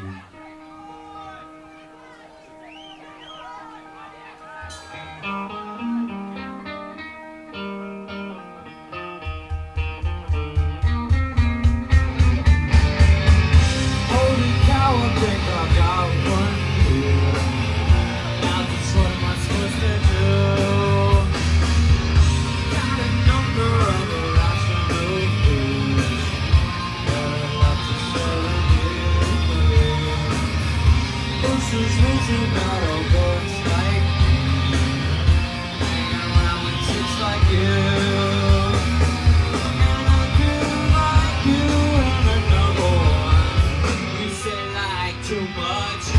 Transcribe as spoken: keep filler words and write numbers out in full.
you. Holy cow, I think I got one here. Now just what am I supposed to do? Got a number of irrational fears, but I'd love to share with you. This is reason that all books like me hang around with chicks like you. And I do like you, and another one. You say like too much.